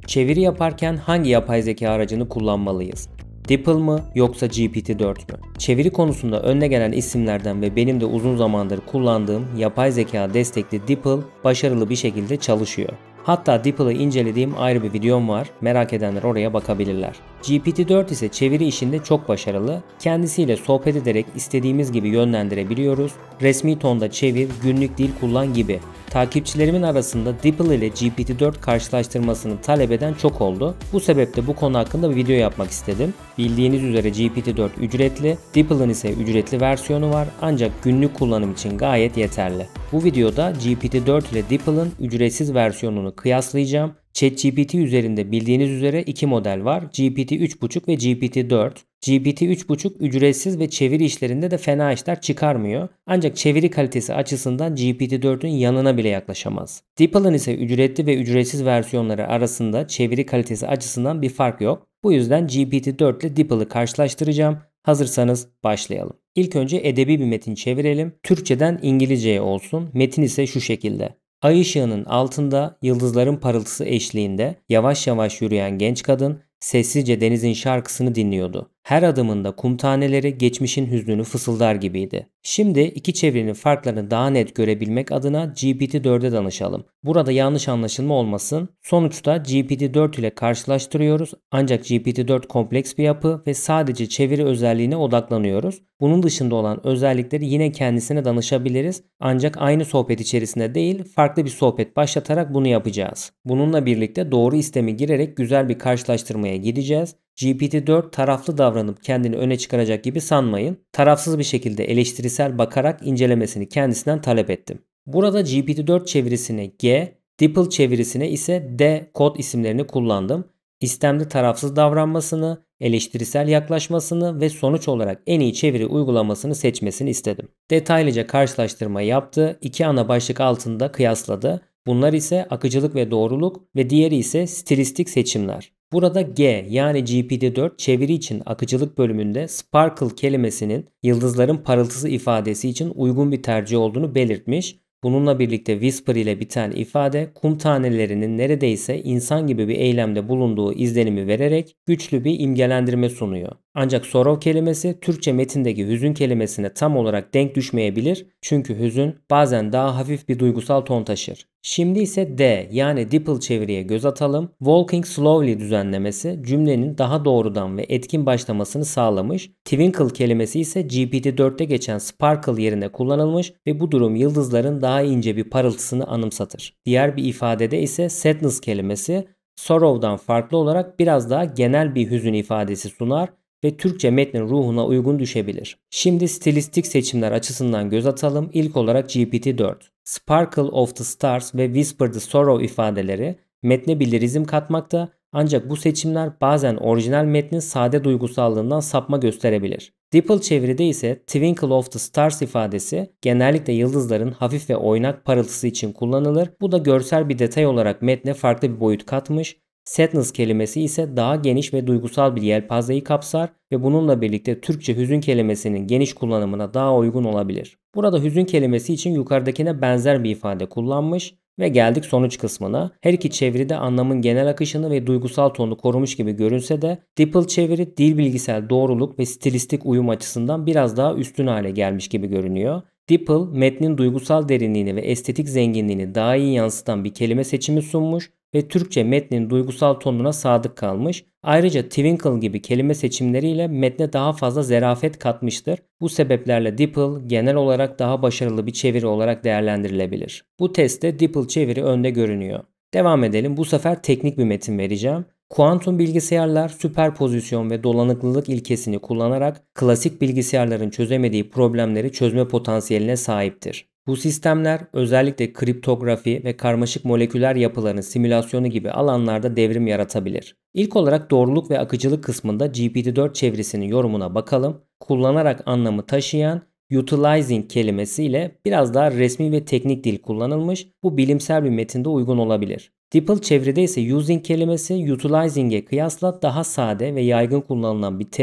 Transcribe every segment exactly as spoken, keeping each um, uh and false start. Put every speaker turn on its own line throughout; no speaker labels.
Çeviri yaparken hangi yapay zeka aracını kullanmalıyız? DeepL mı yoksa G P T dört mü? Çeviri konusunda önüne gelen isimlerden ve benim de uzun zamandır kullandığım yapay zeka destekli DeepL başarılı bir şekilde çalışıyor. Hatta DeepL'ı incelediğim ayrı bir videom var. Merak edenler oraya bakabilirler. G P T dört ise çeviri işinde çok başarılı. Kendisiyle sohbet ederek istediğimiz gibi yönlendirebiliyoruz. Resmi tonda çevir, günlük dil kullan gibi. Takipçilerimin arasında DeepL ile G P T dört karşılaştırmasını talep eden çok oldu. Bu sebeple bu konu hakkında bir video yapmak istedim. Bildiğiniz üzere G P T dört ücretli, DeepL'ın ise ücretli versiyonu var ancak günlük kullanım için gayet yeterli. Bu videoda G P T dört ile DeepL'ın ücretsiz versiyonunu kıyaslayacağım. ChatGPT üzerinde bildiğiniz üzere iki model var. G P T üç buçuk ve G P T dört. G P T üç buçuk ücretsiz ve çeviri işlerinde de fena işler çıkarmıyor. Ancak çeviri kalitesi açısından G P T dört'ün yanına bile yaklaşamaz. DeepL'ın ise ücretli ve ücretsiz versiyonları arasında çeviri kalitesi açısından bir fark yok. Bu yüzden G P T dört ile DeepL'ı karşılaştıracağım. Hazırsanız başlayalım. İlk önce edebi bir metin çevirelim. Türkçeden İngilizceye olsun. Metin ise şu şekilde. Ay ışığının altında yıldızların parıltısı eşliğinde yavaş yavaş yürüyen genç kadın sessizce denizin şarkısını dinliyordu. Her adımında kum taneleri geçmişin hüznünü fısıldar gibiydi. Şimdi iki çevirinin farklarını daha net görebilmek adına G P T dört'e danışalım. Burada yanlış anlaşılma olmasın. Sonuçta G P T dört ile karşılaştırıyoruz ancak G P T dört kompleks bir yapı ve sadece çeviri özelliğine odaklanıyoruz. Bunun dışında olan özellikleri yine kendisine danışabiliriz ancak aynı sohbet içerisinde değil farklı bir sohbet başlatarak bunu yapacağız. Bununla birlikte doğru istemi girerek güzel bir karşılaştırmaya gideceğiz. G P T dört taraflı davranıp kendini öne çıkaracak gibi sanmayın. Tarafsız bir şekilde eleştirisel bakarak incelemesini kendisinden talep ettim. Burada G P T dört çevirisine G, DeepL çevirisine ise D kod isimlerini kullandım. İstemde tarafsız davranmasını, eleştirisel yaklaşmasını ve sonuç olarak en iyi çeviri uygulamasını seçmesini istedim. Detaylıca karşılaştırma yaptı, iki ana başlık altında kıyasladı. Bunlar ise akıcılık ve doğruluk ve diğeri ise stilistik seçimler. Burada G yani G P T dört çeviri için akıcılık bölümünde sparkle kelimesinin yıldızların parıltısı ifadesi için uygun bir tercih olduğunu belirtmiş. Bununla birlikte whisper ile biten ifade kum tanelerinin neredeyse insan gibi bir eylemde bulunduğu izlenimi vererek güçlü bir imgelendirme sunuyor. Ancak sorrow kelimesi Türkçe metindeki hüzün kelimesine tam olarak denk düşmeyebilir çünkü hüzün bazen daha hafif bir duygusal ton taşır. Şimdi ise D yani DeepL çeviriye göz atalım. Walking slowly düzenlemesi cümlenin daha doğrudan ve etkin başlamasını sağlamış. Twinkle kelimesi ise G P T dört'te geçen sparkle yerine kullanılmış ve bu durum yıldızların daha ince bir parıltısını anımsatır. Diğer bir ifadede ise sadness kelimesi sorrow'dan farklı olarak biraz daha genel bir hüzün ifadesi sunar ve Türkçe metnin ruhuna uygun düşebilir. Şimdi stilistik seçimler açısından göz atalım. İlk olarak G P T dört. Sparkle of the Stars ve Whisper the Sorrow ifadeleri metne bir lirizm katmakta ancak bu seçimler bazen orijinal metnin sade duygusallığından sapma gösterebilir. DeepL çeviride ise Twinkle of the Stars ifadesi genellikle yıldızların hafif ve oynak parıltısı için kullanılır. Bu da görsel bir detay olarak metne farklı bir boyut katmış. Sadness kelimesi ise daha geniş ve duygusal bir yelpazeyi kapsar ve bununla birlikte Türkçe hüzün kelimesinin geniş kullanımına daha uygun olabilir. Burada hüzün kelimesi için yukarıdakine benzer bir ifade kullanmış ve geldik sonuç kısmına. Her iki çeviride anlamın genel akışını ve duygusal tonu korumuş gibi görünse de DeepL çeviri dil bilgisel doğruluk ve stilistik uyum açısından biraz daha üstün hale gelmiş gibi görünüyor. DeepL metnin duygusal derinliğini ve estetik zenginliğini daha iyi yansıtan bir kelime seçimi sunmuş ve Türkçe metnin duygusal tonuna sadık kalmış. Ayrıca Twinkle gibi kelime seçimleriyle metne daha fazla zerafet katmıştır. Bu sebeplerle DeepL genel olarak daha başarılı bir çeviri olarak değerlendirilebilir. Bu testte DeepL çeviri önde görünüyor. Devam edelim. Bu sefer teknik bir metin vereceğim. Kuantum bilgisayarlar süperpozisyon ve dolanıklılık ilkesini kullanarak klasik bilgisayarların çözemediği problemleri çözme potansiyeline sahiptir. Bu sistemler özellikle kriptografi ve karmaşık moleküler yapıların simülasyonu gibi alanlarda devrim yaratabilir. İlk olarak doğruluk ve akıcılık kısmında G P T dört çevirisinin yorumuna bakalım. Kullanarak anlamı taşıyan utilizing kelimesiyle biraz daha resmi ve teknik dil kullanılmış. Bu bilimsel bir metinde uygun olabilir. DeepL çeviride ise using kelimesi utilizing'e kıyasla daha sade ve yaygın kullanılan bir terim.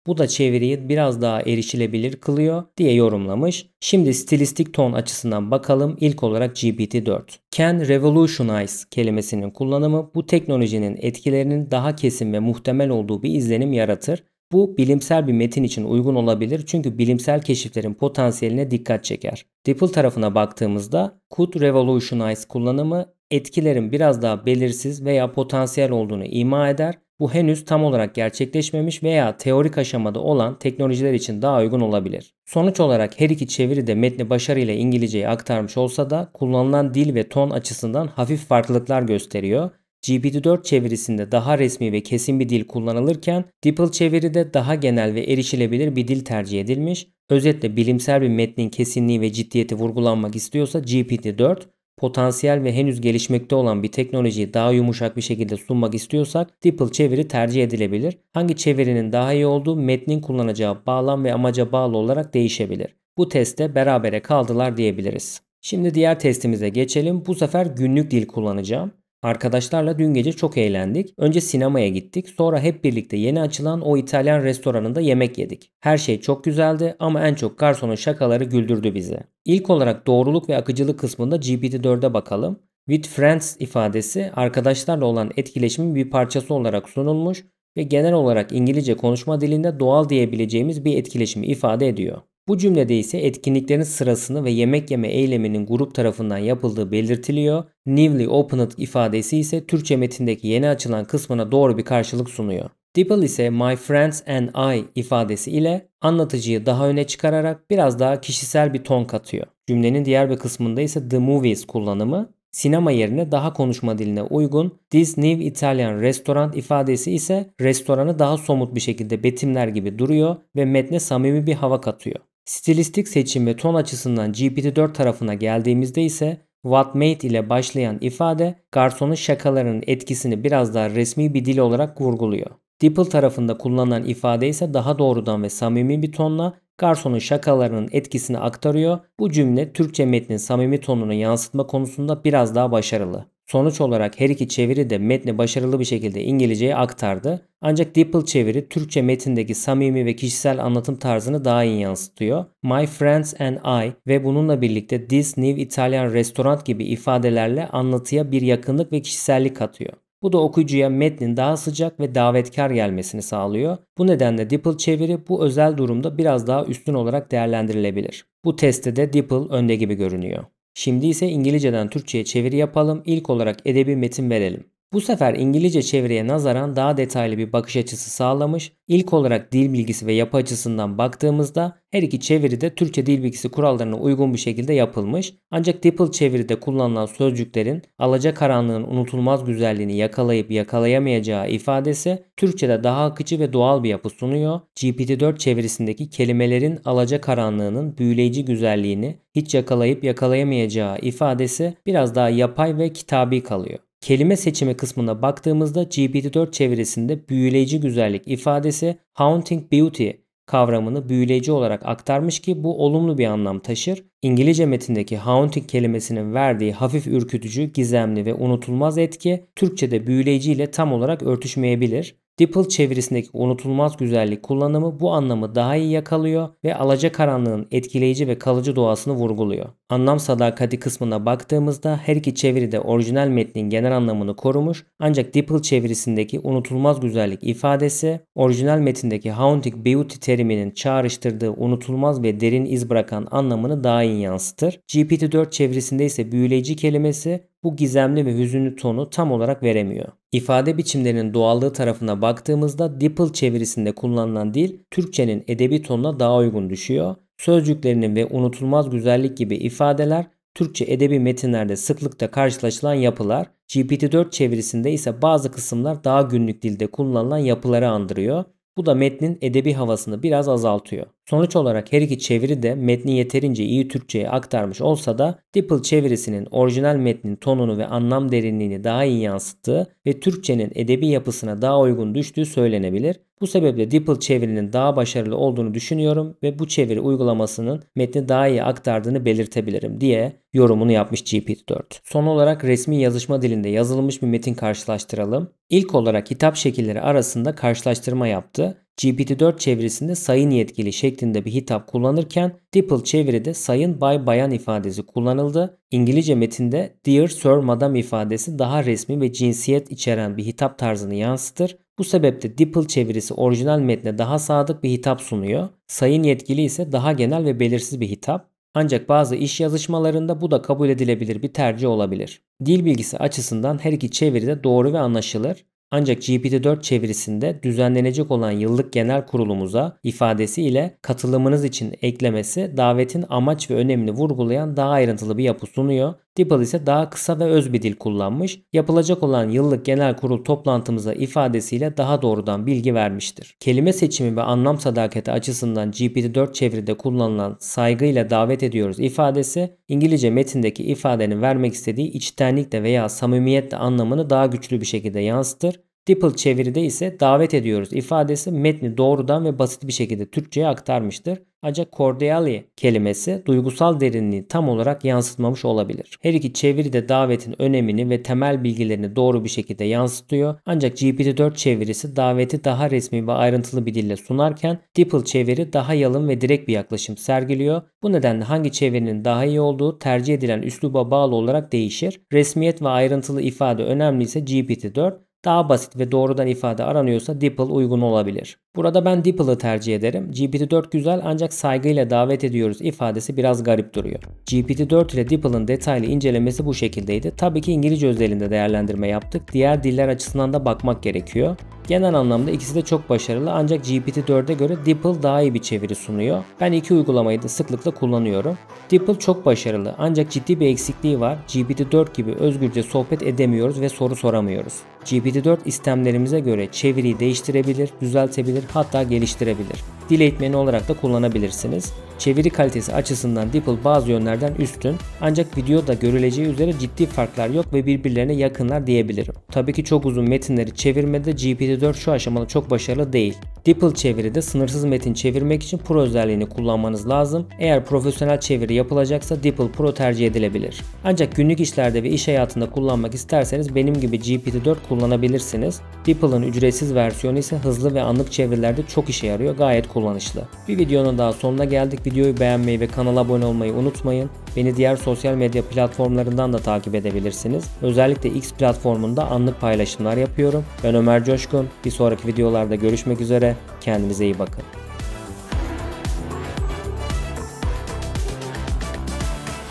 Bu da çeviriyi biraz daha erişilebilir kılıyor diye yorumlamış. Şimdi stilistik ton açısından bakalım. İlk olarak G P T dört. Can revolutionize kelimesinin kullanımı bu teknolojinin etkilerinin daha kesin ve muhtemel olduğu bir izlenim yaratır. Bu bilimsel bir metin için uygun olabilir çünkü bilimsel keşiflerin potansiyeline dikkat çeker. DeepL tarafına baktığımızda could revolutionize kullanımı etkilerin biraz daha belirsiz veya potansiyel olduğunu ima eder. Bu henüz tam olarak gerçekleşmemiş veya teorik aşamada olan teknolojiler için daha uygun olabilir. Sonuç olarak her iki çeviri de metni başarıyla İngilizceye aktarmış olsa da kullanılan dil ve ton açısından hafif farklılıklar gösteriyor. G P T dört çevirisinde daha resmi ve kesin bir dil kullanılırken DeepL çeviride daha genel ve erişilebilir bir dil tercih edilmiş. Özetle bilimsel bir metnin kesinliği ve ciddiyeti vurgulanmak istiyorsa G P T dört, potansiyel ve henüz gelişmekte olan bir teknolojiyi daha yumuşak bir şekilde sunmak istiyorsak DeepL çeviri tercih edilebilir. Hangi çevirinin daha iyi olduğu metnin kullanacağı bağlam ve amaca bağlı olarak değişebilir. Bu testte berabere kaldılar diyebiliriz. Şimdi diğer testimize geçelim. Bu sefer günlük dil kullanacağım. Arkadaşlarla dün gece çok eğlendik. Önce sinemaya gittik. Sonra hep birlikte yeni açılan o İtalyan restoranında yemek yedik. Her şey çok güzeldi ama en çok garsonun şakaları güldürdü bizi. İlk olarak doğruluk ve akıcılık kısmında G P T dörde bakalım. With friends ifadesi arkadaşlarla olan etkileşimin bir parçası olarak sunulmuş ve genel olarak İngilizce konuşma dilinde doğal diyebileceğimiz bir etkileşimi ifade ediyor. Bu cümlede ise etkinliklerin sırasını ve yemek yeme eyleminin grup tarafından yapıldığı belirtiliyor. Newly opened ifadesi ise Türkçe metindeki yeni açılan kısmına doğru bir karşılık sunuyor. DeepL ise my friends and I ifadesi ile anlatıcıyı daha öne çıkararak biraz daha kişisel bir ton katıyor. Cümlenin diğer bir kısmında ise the movies kullanımı sinema yerine daha konuşma diline uygun. This new Italian restaurant ifadesi ise restoranı daha somut bir şekilde betimler gibi duruyor ve metne samimi bir hava katıyor. Stilistik seçim ve ton açısından G P T dört tarafına geldiğimizde ise what made ile başlayan ifade garsonun şakalarının etkisini biraz daha resmi bir dil olarak vurguluyor. DeepL tarafında kullanılan ifade ise daha doğrudan ve samimi bir tonla garsonun şakalarının etkisini aktarıyor. Bu cümle Türkçe metnin samimi tonunu yansıtma konusunda biraz daha başarılı. Sonuç olarak her iki çeviri de metni başarılı bir şekilde İngilizceye aktardı. Ancak DeepL çeviri Türkçe metindeki samimi ve kişisel anlatım tarzını daha iyi yansıtıyor. My friends and I ve bununla birlikte this new Italian restaurant gibi ifadelerle anlatıya bir yakınlık ve kişisellik katıyor. Bu da okuyucuya metnin daha sıcak ve davetkar gelmesini sağlıyor. Bu nedenle DeepL çeviri bu özel durumda biraz daha üstün olarak değerlendirilebilir. Bu testte de DeepL önde gibi görünüyor. Şimdi ise İngilizceden Türkçe'ye çeviri yapalım. İlk olarak edebi metin verelim. Bu sefer İngilizce çeviriye nazaran daha detaylı bir bakış açısı sağlamış. İlk olarak dil bilgisi ve yapı açısından baktığımızda her iki çeviri de Türkçe dil bilgisi kurallarına uygun bir şekilde yapılmış. Ancak DeepL çeviride kullanılan sözcüklerin alacakaranlığın unutulmaz güzelliğini yakalayıp yakalayamayacağı ifadesi Türkçe'de daha akıcı ve doğal bir yapı sunuyor. G P T dört çevirisindeki kelimelerin alacakaranlığının büyüleyici güzelliğini hiç yakalayıp yakalayamayacağı ifadesi biraz daha yapay ve kitabi kalıyor. Kelime seçimi kısmına baktığımızda G P T dört çevirisinde büyüleyici güzellik ifadesi haunting beauty kavramını büyüleyici olarak aktarmış ki bu olumlu bir anlam taşır. İngilizce metindeki haunting kelimesinin verdiği hafif ürkütücü, gizemli ve unutulmaz etki Türkçe'de büyüleyici ile tam olarak örtüşmeyebilir. DeepL çevirisindeki unutulmaz güzellik kullanımı bu anlamı daha iyi yakalıyor ve alacakaranlığın etkileyici ve kalıcı doğasını vurguluyor. Anlam sadakati kısmına baktığımızda her iki çeviri de orijinal metnin genel anlamını korumuş ancak DeepL çevirisindeki unutulmaz güzellik ifadesi orijinal metindeki haunting beauty teriminin çağrıştırdığı unutulmaz ve derin iz bırakan anlamını daha iyi yansıtır. G P T dört çevirisinde ise büyüleyici kelimesi bu gizemli ve hüzünlü tonu tam olarak veremiyor. İfade biçimlerinin doğallığı tarafına baktığımızda DeepL çevirisinde kullanılan dil Türkçenin edebi tonuna daha uygun düşüyor. Sözcüklerinin ve unutulmaz güzellik gibi ifadeler Türkçe edebi metinlerde sıklıkla karşılaşılan yapılar. G P T dört çevirisinde ise bazı kısımlar daha günlük dilde kullanılan yapıları andırıyor. Bu da metnin edebi havasını biraz azaltıyor. Sonuç olarak her iki çeviri de metni yeterince iyi Türkçe'ye aktarmış olsa da DeepL çevirisinin orijinal metnin tonunu ve anlam derinliğini daha iyi yansıttığı ve Türkçenin edebi yapısına daha uygun düştüğü söylenebilir. Bu sebeple DeepL çevirinin daha başarılı olduğunu düşünüyorum ve bu çeviri uygulamasının metni daha iyi aktardığını belirtebilirim diye yorumunu yapmış G P T dört. Son olarak resmi yazışma dilinde yazılmış bir metin karşılaştıralım. İlk olarak hitap şekilleri arasında karşılaştırma yaptı. G P T dört çevirisinde sayın yetkili şeklinde bir hitap kullanırken DeepL çeviride sayın bay bayan ifadesi kullanıldı. İngilizce metinde Dear Sir Madam ifadesi daha resmi ve cinsiyet içeren bir hitap tarzını yansıtır. Bu sebeple DeepL çevirisi orijinal metne daha sadık bir hitap sunuyor. Sayın yetkili ise daha genel ve belirsiz bir hitap. Ancak bazı iş yazışmalarında bu da kabul edilebilir bir tercih olabilir. Dil bilgisi açısından her iki çeviri de doğru ve anlaşılır. Ancak G P T dört çevirisinde düzenlenecek olan yıllık genel kurulumuza ifadesi ile katılımınız için eklemesi davetin amaç ve önemini vurgulayan daha ayrıntılı bir yapı sunuyor. DeepL ise daha kısa ve öz bir dil kullanmış. Yapılacak olan yıllık genel kurul toplantımıza ifadesiyle daha doğrudan bilgi vermiştir. Kelime seçimi ve anlam sadakati açısından G P T dört çeviride kullanılan saygıyla davet ediyoruz ifadesi İngilizce metindeki ifadenin vermek istediği içtenlikle veya samimiyetle anlamını daha güçlü bir şekilde yansıtır. DeepL çeviride ise davet ediyoruz ifadesi metni doğrudan ve basit bir şekilde Türkçe'ye aktarmıştır. Ancak cordially kelimesi duygusal derinliği tam olarak yansıtmamış olabilir. Her iki çeviri de davetin önemini ve temel bilgilerini doğru bir şekilde yansıtıyor. Ancak G P T dört çevirisi daveti daha resmi ve ayrıntılı bir dille sunarken DeepL çeviri daha yalın ve direkt bir yaklaşım sergiliyor. Bu nedenle hangi çevirinin daha iyi olduğu tercih edilen üsluba bağlı olarak değişir. Resmiyet ve ayrıntılı ifade önemliyse G P T dört, daha basit ve doğrudan ifade aranıyorsa DeepL uygun olabilir. Burada ben DeepL'ı tercih ederim. G P T dört güzel ancak saygıyla davet ediyoruz ifadesi biraz garip duruyor. G P T dört ile DeepL'ın detaylı incelemesi bu şekildeydi. Tabii ki İngilizce özelinde değerlendirme yaptık. Diğer diller açısından da bakmak gerekiyor. Genel anlamda ikisi de çok başarılı ancak G P T dörde göre DeepL daha iyi bir çeviri sunuyor. Ben iki uygulamayı da sıklıkla kullanıyorum. DeepL çok başarılı ancak ciddi bir eksikliği var. G P T dört gibi özgürce sohbet edemiyoruz ve soru soramıyoruz. G P T dört istemlerimize göre çeviriyi değiştirebilir, düzeltebilir, hatta geliştirebilir. Dil eğitmeni olarak da kullanabilirsiniz. Çeviri kalitesi açısından DeepL bazı yönlerden üstün ancak videoda görüleceği üzere ciddi farklar yok ve birbirlerine yakınlar diyebilirim. Tabii ki çok uzun metinleri çevirmede G P T dört şu aşamada çok başarılı değil. DeepL çeviride sınırsız metin çevirmek için Pro özelliğini kullanmanız lazım. Eğer profesyonel çeviri yapılacaksa DeepL Pro tercih edilebilir. Ancak günlük işlerde ve iş hayatında kullanmak isterseniz benim gibi G P T dört kullanabilirsiniz. DeepL'ın ücretsiz versiyonu ise hızlı ve anlık çevirilerde çok işe yarıyor, gayet kullanışlı. Bir videonun daha sonuna geldik. Videoyu beğenmeyi ve kanala abone olmayı unutmayın. Beni diğer sosyal medya platformlarından da takip edebilirsiniz. Özellikle X platformunda anlık paylaşımlar yapıyorum. Ben Ömer Coşkun. Bir sonraki videolarda görüşmek üzere. Kendinize iyi bakın.